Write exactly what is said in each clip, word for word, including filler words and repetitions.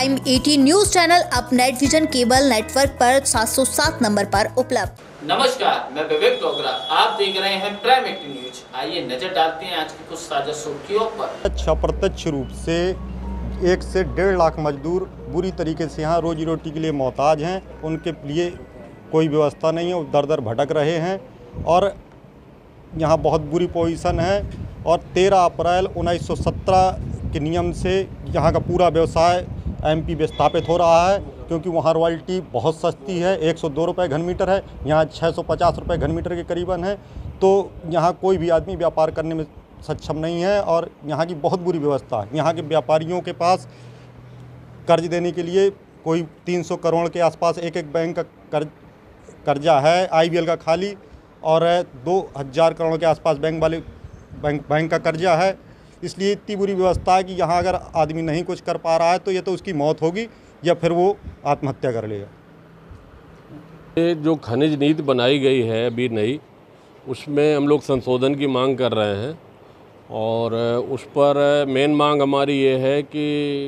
Prime अठारह news channel अब Net Vision cable network पर सात सौ सात नंबर पर उपलब्ध। नमस्कार, मैं विवेक डोगरा, आप देख रहे हैं प्राइम अठारह न्यूज। आइए नजर डालते हैं आज की कुछ ताजा सुर्खियों पर। अच्छा, प्रत्यक्ष रूप से एक से डेढ़ लाख मजदूर बुरी तरीके से यहाँ रोजी रोटी के लिए मोहताज हैं। उनके लिए कोई व्यवस्था नहीं है, वो दर दर भटक रहे हैं और यहाँ बहुत बुरी पोजीशन है। और तेरह अप्रैल उन्नीस सौ सत्रह के नियम से यहाँ का पूरा व्यवसाय एमपी विस्थापित हो रहा है, क्योंकि वहाँ रॉयल्टी बहुत सस्ती है, एक सौ दो रुपये घन मीटर है, यहाँ छः सौ पचास रुपये घन मीटर के करीबन है। तो यहाँ कोई भी आदमी व्यापार करने में सक्षम नहीं है और यहाँ की बहुत बुरी व्यवस्था है। यहाँ के व्यापारियों के पास कर्ज देने के लिए कोई तीन सौ करोड़ के आसपास एक एक बैंक का कर्ज कर्जा है आईबीएल का खाली, और दो हज़ार करोड़ के आसपास बैंक वाले बैंक बैंक का कर्जा है। इसलिए इतनी बुरी व्यवस्था है कि यहाँ अगर आदमी नहीं कुछ कर पा रहा है तो ये तो उसकी मौत होगी या फिर वो आत्महत्या कर लेगा। ये जो खनिज नीति बनाई गई है अभी नई, उसमें हम लोग संशोधन की मांग कर रहे हैं और उस पर मेन मांग हमारी ये है कि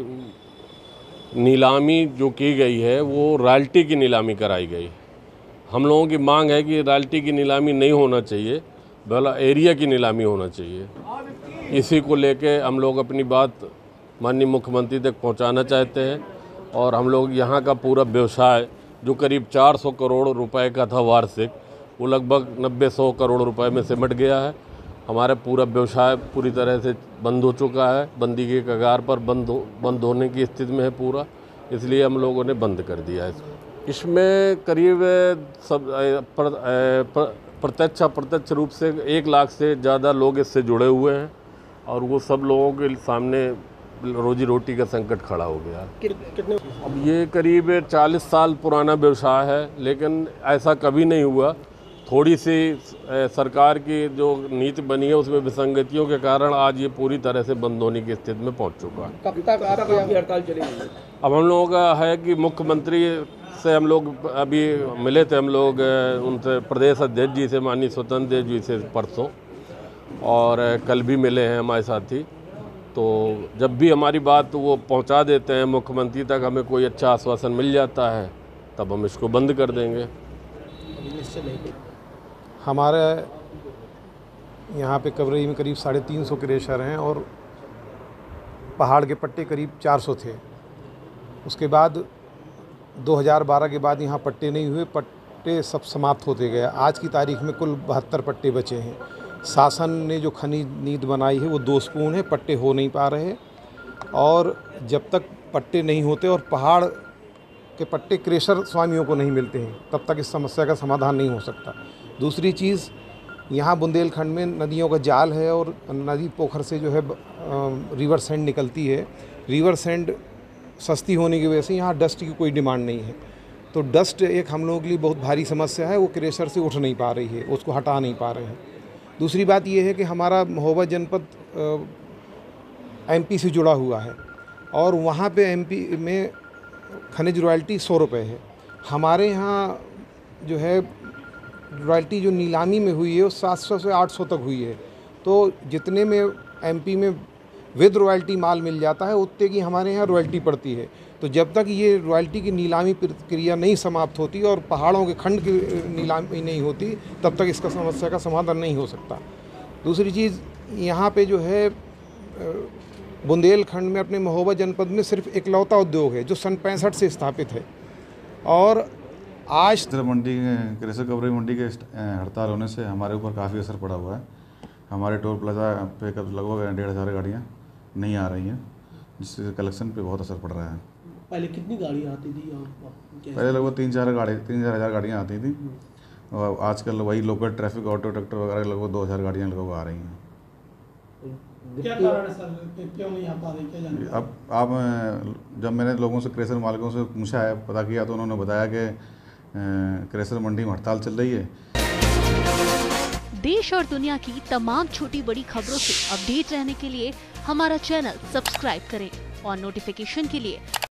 नीलामी जो की गई है वो रॉयल्टी की नीलामी कराई गई। हम लोगों की मांग है कि रॉयल्टी की नीलामी नहीं होना चाहिए, बल्कि एरिया की नीलामी होना चाहिए। इसी को लेके हम लोग अपनी बात माननीय मुख्यमंत्री तक पहुंचाना चाहते हैं और हम लोग यहाँ का पूरा व्यवसाय जो करीब चार सौ करोड़ रुपए का था वार्षिक, वो लगभग नब्बे सौ करोड़ रुपए में सिमट गया है। हमारा पूरा व्यवसाय पूरी तरह से बंद हो चुका है, बंदी के कगार पर बंद हो बंद होने की स्थिति में है पूरा, इसलिए हम लोगों ने बंद कर दिया है इसको। इसमें करीब सब प्रत्यक्ष अप्रत्यक्ष रूप से एक लाख से ज़्यादा लोग इससे जुड़े हुए हैं और वो सब लोगों के सामने रोजी रोटी का संकट खड़ा हो गया। कितने अब ये करीब चालीस साल पुराना व्यवसाय है, लेकिन ऐसा कभी नहीं हुआ। थोड़ी सी सरकार की जो नीति बनी है उसमें विसंगतियों के कारण आज ये पूरी तरह से बंद होने की स्थिति में पहुंच चुका है। कब तक आपकी हड़ताल चलेगी? अब हम लोगों का है कि मुख्यमंत्री से हम लोग अभी मिले थे, हम लोग उनसे प्रदेश अध्यक्ष जी से, माननीय स्वतंत्र देव जी से परसों, और कल भी मिले हैं हमारे साथी। तो जब भी हमारी बात वो पहुंचा देते हैं मुख्यमंत्री तक, हमें कोई अच्छा आश्वासन मिल जाता है, तब हम इसको बंद कर देंगे। हमारे यहाँ पे कवरई में करीब साढ़े तीन सौ क्रेशर हैं और पहाड़ के पट्टे करीब चार सौ थे। उसके बाद दो हज़ार बारह के बाद यहाँ पट्टे नहीं हुए, पट्टे सब समाप्त होते गए। आज की तारीख में कुल बहत्तर पट्टे बचे हैं। शासन ने जो खनिज नीति बनाई है वो दोषपूर्ण है, पट्टे हो नहीं पा रहे और जब तक पट्टे नहीं होते और पहाड़ के पट्टे क्रेशर स्वामियों को नहीं मिलते हैं, तब तक इस समस्या का समाधान नहीं हो सकता। दूसरी चीज़, यहाँ बुंदेलखंड में नदियों का जाल है और नदी पोखर से जो है रिवर सैंड निकलती है। रिवर सैंड सस्ती होने की वजह से यहाँ डस्ट की कोई डिमांड नहीं है, तो डस्ट एक हम लोगों के लिए बहुत भारी समस्या है। वो क्रेशर से उठ नहीं पा रही है, उसको हटा नहीं पा रहे हैं। दूसरी बात ये है कि हमारा महोबा जनपद एमपी से जुड़ा हुआ है और वहाँ पे एमपी में खनिज रॉयल्टी सौ रुपये है। हमारे यहाँ जो है रॉयल्टी जो नीलामी में हुई है वो सात सौ से आठ सौ तक हुई है। तो जितने में एमपी में विद रॉयल्टी माल मिल जाता है उतने की हमारे यहाँ रॉयल्टी पड़ती है। तो जब तक ये रॉयल्टी की नीलामी प्रक्रिया नहीं समाप्त होती और पहाड़ों के खंड की नीलामी नहीं होती, तब तक इसका समस्या का समाधान नहीं हो सकता। दूसरी चीज़, यहाँ पे जो है बुंदेलखंड में अपने महोबा जनपद में सिर्फ इकलौता उद्योग है जो सन पैंसठ से स्थापित है और आज मंडी क्रेशर कवरई मंडी के हड़ताल होने से हमारे ऊपर काफ़ी असर पड़ा हुआ है। हमारे टोल प्लाजा पे लगभग डेढ़ हज़ार गाड़ियाँ नहीं आ रही हैं, जिससे कलेक्शन पे बहुत असर पड़ रहा है। पहले कितनी गाड़ियाँ आती थी? पहले लगभग तीन चार गाड़ी तीन चार हज़ार गाड़ियाँ आती थी और आजकल वही लोकल ट्रैफिक ऑटो ट्रैक्टर वगैरह लगभग दो हज़ार गाड़ियाँ लगभग आ रही हैं। क्या कारण है सर, क्यों नहीं आ पा रही, क्या जानते हैं? अब आप जब मैंने लोगों से क्रेशर मालिकों से पूछा है, पता किया, तो उन्होंने बताया कि क्रेशर मंडी में हड़ताल चल रही है। देश और दुनिया की तमाम छोटी बड़ी खबरों से अपडेट रहने के लिए हमारा चैनल सब्सक्राइब करें और नोटिफिकेशन के लिए